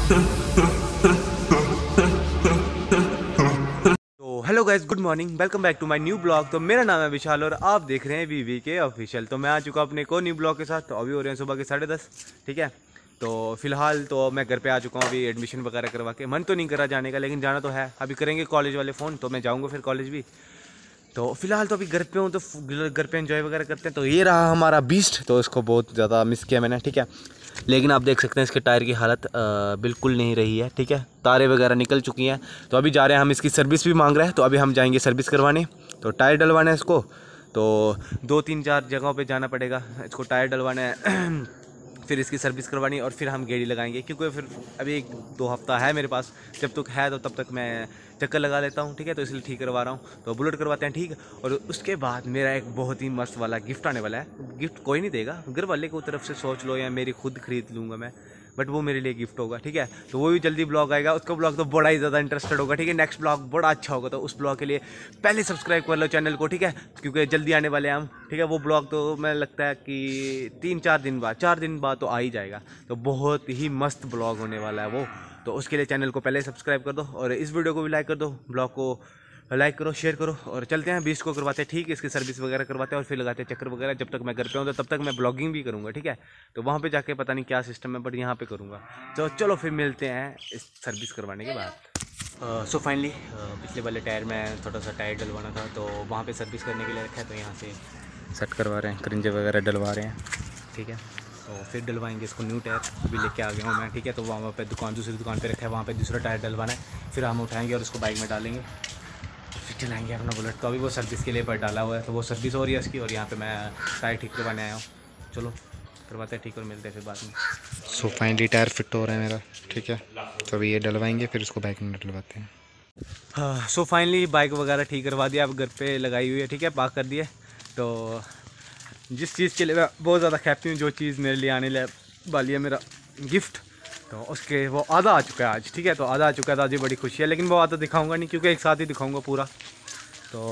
तो hello guys, good morning, welcome back to my new blog. तो मेरा नाम है विशाल और आप देख रहे हैं वीवी के ऑफिशियल। तो मैं आ चुका अपने को न्यू ब्लॉग के साथ। तो अभी हो रहे हैं सुबह के 10:30, ठीक है। तो फिलहाल तो मैं घर पे आ चुका हूँ अभी एडमिशन वगैरह करवा के। मन तो नहीं करा जाने का, लेकिन जाना तो है। अभी करेंगे कॉलेज वाले फ़ोन, तो मैं जाऊँगा फिर कॉलेज भी। तो फिलहाल तो अभी घर पे हूँ, तो घर पे एंजॉय वगैरह करते हैं। तो ये रहा हमारा बीस्ट, तो इसको बहुत ज़्यादा मिस किया मैंने, ठीक है। लेकिन आप देख सकते हैं इसके टायर की हालत बिल्कुल नहीं रही है, ठीक है। तारे वगैरह निकल चुकी हैं। तो अभी जा रहे हैं हम, इसकी सर्विस भी मांग रहे हैं, तो अभी हम जाएंगे सर्विस करवाने। तो टायर डलवाना है इसको, तो 2-3-4 जगहों पे जाना पड़ेगा। इसको टायर डलवाना है फिर इसकी सर्विस करवानी, और फिर हम गेड़ी लगाएंगे, क्योंकि फिर अभी 1-2 हफ्ता है मेरे पास। जब तक है तो तब तक मैं चक्कर लगा लेता हूँ, ठीक है। तो इसलिए ठीक करवा रहा हूँ, तो बुलेट करवाते हैं, ठीक है। और उसके बाद मेरा एक बहुत ही मस्त वाला गिफ्ट आने वाला है। गिफ्ट कोई नहीं देगा, घर वाले की तरफ से सोच लो या मेरी खुद खरीद लूँगा मैं, बट वो मेरे लिए गिफ्ट होगा, ठीक है। तो वो भी जल्दी ब्लॉग आएगा, उसका ब्लॉग तो बड़ा ही ज़्यादा इंटरेस्टेड होगा, ठीक है। नेक्स्ट ब्लॉग बड़ा अच्छा होगा, तो उस ब्लॉग के लिए पहले सब्सक्राइब कर लो चैनल को, ठीक है, क्योंकि जल्दी आने वाले हैं हम, ठीक है। वो ब्लॉग तो मैं लगता है कि 3-4 दिन बाद, 4 दिन बाद तो आ ही जाएगा। तो बहुत ही मस्त ब्लॉग होने वाला है वो। तो उसके लिए चैनल को पहले सब्सक्राइब कर दो, और इस वीडियो को भी लाइक कर दो, ब्लॉग को लाइक करो, शेयर करो। और चलते हैं बीस को करवाते हैं, ठीक है। इसकी सर्विस वगैरह करवाते हैं और फिर लगाते हैं चक्कर वगैरह। जब तक मैं घर पे हूँ तो तब तक मैं ब्लॉगिंग भी करूँगा, ठीक है। तो वहाँ पे जाके पता नहीं क्या सिस्टम है, बट यहाँ पे करूँगा। तो चलो फिर मिलते हैं इस सर्विस करवाने के बाद। सो फाइनली पिछले वाले टायर में थोड़ा सा टायर डलवाना था, तो वहाँ पर सर्विस करने के लिए रखा है। तो यहाँ से सेट करवा रहे हैं, क्रिंजे वगैरह डलवा रहे हैं, ठीक है। तो फिर डलवाएंगे इसको न्यू टायर, अभी लेके आ गया हूँ मैं, ठीक है। तो वहाँ पे दूसरी दुकान पे रखा है, वहाँ पे दूसरा टायर डलवाना है। फिर हम उठाएंगे और उसको बाइक में डालेंगे, फिर चलाएंगे अपना बुलेट। तो अभी वो सर्विस के लिए पर डाला हुआ है, तो वो सर्विस हो रही है इसकी, और यहाँ पे मैं टायर ठीक करवाने आया हूँ। चलो करवाते हैं ठीक, और मिलते हैं फिर बाद में। सो फाइनली टायर फिट हो रहा है मेरा, ठीक है। तो अभी ये डलवाएंगे, फिर उसको बाइक में डलवाते हैं। हाँ, सो फाइनली बाइक वगैरह ठीक करवा दिया, अब घर पे लगाई हुई है, ठीक है, पार्क कर दिए। तो जिस चीज़ के लिए मैं बहुत ज़्यादा हैप्पी हूँ, जो चीज़ मेरे लिए आने वाली है, मेरा गिफ्ट, तो उसके वो आधा आ चुका है आज, ठीक है। तो आधा आ चुका है, तो आज ये बड़ी खुशी है। लेकिन वो आधा दिखाऊंगा नहीं, क्योंकि एक साथ ही दिखाऊंगा पूरा। तो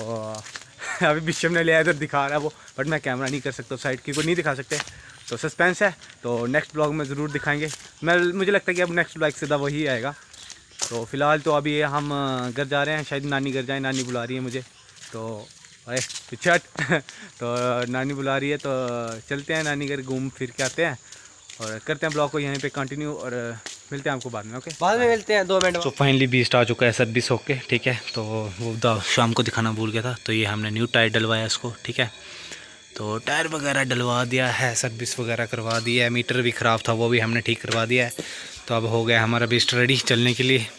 अभी बिशम ने लिया इधर दिखा रहा है वो, बट मैं कैमरा नहीं कर सकता साइड की, को नहीं दिखा सकते। तो सस्पेंस है, तो नेक्स्ट ब्लॉग में ज़रूर दिखाएंगे। मुझे लगता है कि अब नेक्स्ट ब्लॉग सीधा वही आएगा। तो फ़िलहाल तो अभी हम घर जा रहे हैं, शायद नानी घर जाए, नानी बुला रही है मुझे। तो अरे पिछट तो नानी बुला रही है, तो चलते हैं नानी घर, घूम फिर के आते हैं और करते हैं ब्लॉग को यहीं पे कंटिन्यू, और मिलते हैं आपको बाद में, ओके। बाद में मिलते हैं 2 मिनट। तो फाइनली बीस्ट आ चुका है सर्विस होके, ठीक है। तो वो शाम को दिखाना भूल गया था, तो ये हमने न्यू टायर डलवाया इसको, ठीक है। तो टायर वगैरह डलवा दिया है, सर्विस वगैरह करवा दी है, मीटर भी ख़राब था वो भी हमने ठीक करवा दिया है। तो अब हो गया हमारा बीस्ट रेडी चलने के लिए।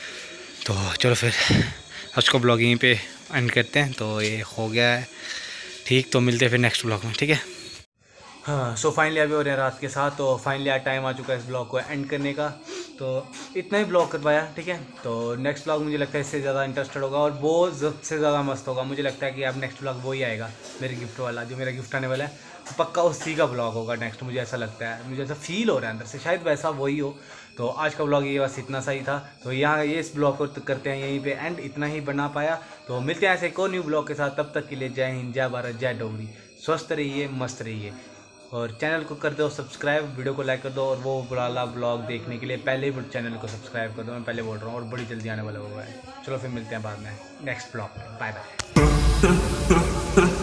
तो चलो फिर आज को ब्लॉग यहीं पे एंड करते हैं। तो ये हो गया है ठीक, तो मिलते हैं फिर नेक्स्ट ब्लॉग में, ठीक है। हाँ, सो फाइनली अभी हो रहे हैं रात के साथ। तो फाइनली आज टाइम आ चुका है इस ब्लॉग को एंड करने का। तो इतना ही ब्लॉग करवाया, ठीक है। तो नेक्स्ट ब्लॉग मुझे लगता है इससे ज़्यादा इंटरेस्टेड होगा और बहुत से ज़्यादा मस्त होगा। मुझे लगता है कि अब नेक्स्ट ब्लॉग वही आएगा, मेरे गिफ्ट वाला, जो मेरा गिफ्ट आने वाला है, तो पक्का उसी का ब्लॉग होगा नेक्स्ट। मुझे ऐसा लगता है, मुझे ऐसा फील हो रहा है अंदर से, शायद वैसा वही हो। तो आज का ब्लॉग ये बस इतना सा ही था। तो यहाँ ये इस ब्लॉग को करते हैं यहीं पे एंड, इतना ही बना पाया। तो मिलते हैं ऐसे एक और न्यू ब्लॉग के साथ। तब तक के लिए जय हिंद, जय भारत, जय डोगरी। स्वस्थ रहिए, मस्त रहिए, और चैनल को कर दो सब्सक्राइब, वीडियो को लाइक कर दो। और वो वाला ब्लॉग देखने के लिए पहले ही चैनल को सब्सक्राइब कर दो, मैं पहले बोल रहा हूँ, और बड़ी जल्दी आने वाला होगा। चलो फिर मिलते हैं बाद में नेक्स्ट ब्लॉग में, बाय बाय।